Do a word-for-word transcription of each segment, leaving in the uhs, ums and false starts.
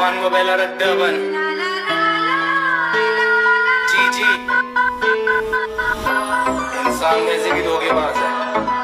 जवान को पहला रखते अपन। जी जी इंसान में से भी धोखेबाज है।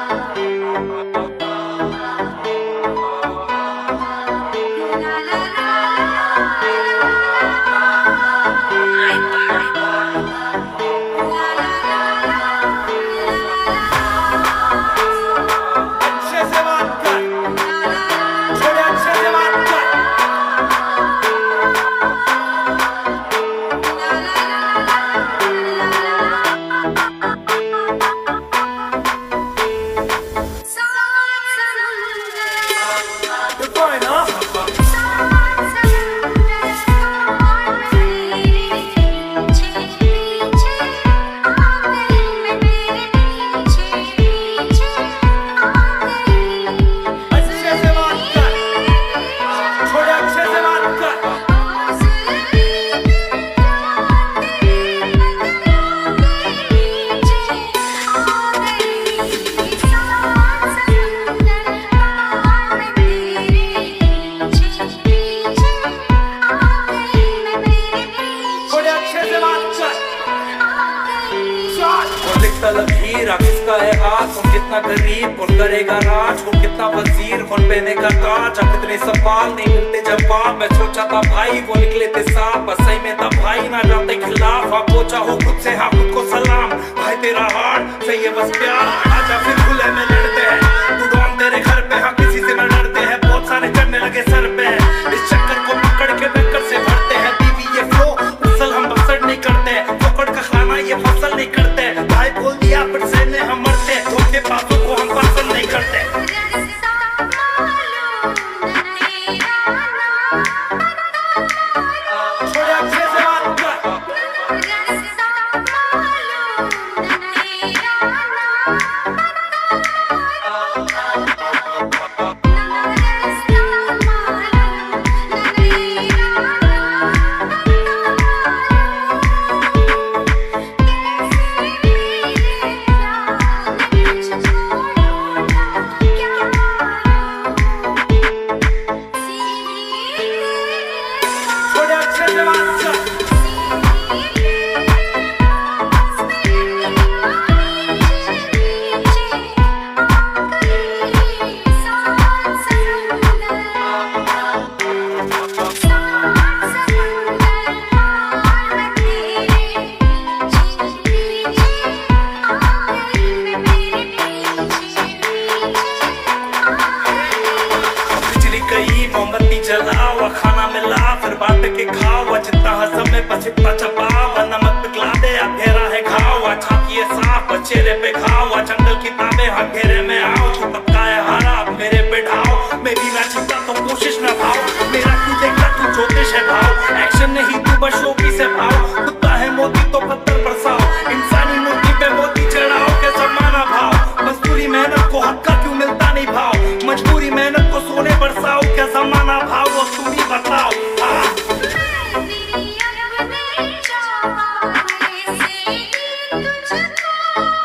किसका है हाथ, कौन कितना गरीब, कौन करेगा राज, कौन कितना वजीर, कौन पहनेगा ताज। अब इतने सवाल नहीं मिलते जवाब। मैं सोचा था भाई वो निकले थे साफ, बस सही में था भाई ना जाते खिलाफ। आप वो चाहो खुद से हाँ खुद को सलाम, भाई तेरा हार्ट सही है बस प्यार। आजा फिर खुले में लड़ते हैं, तू डॉन तेरे घर पे हाँ किसी से न डरते हैं। बहुत सारे चढ़ने लगे सर पे, इस चक्कर को पकड़ के टक्कर से भरते हैं। बीवी ये फ्लो फसल हम बसर नहीं करते, पकड़ का खाना ये फसल नहीं करते। भाई बोल दिया फिर से ने हम मरते, धोखे बातों को हम पसंद नहीं करते। जलाओ खाना मिला फिर बांट के खाओ, जितना हजम में बस इतना चबाओ। नमक पिघला दे घेरा है घाव, छाती साफ चेहरे पे घाव। जंगल की ताबे हाँ घेरे में आओ, तू पक्का है हारा अब मेरे पे ढाओ। मैं भी ना जीता तो कोशिश ना भाव, मेरा क्यों देखा तू ज्योतिष है भाव। एक्शन नहीं तू बस शोपी से भाव, कुत्ता है मोती तो पत्थर बरसाओ। इंसानी मूर्ति पे मोती चढ़ाओ, कैसा माना भाव। मजदूरी मेहनत को हक का क्यों मिलता नहीं भाव, मजबूरी मेहनत को सोने बरसाओ। क्या जमाना भाव वो तुम ही बताओ।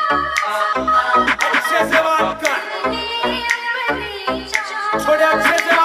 अच्छे से बात कर, थोड़े अच्छे से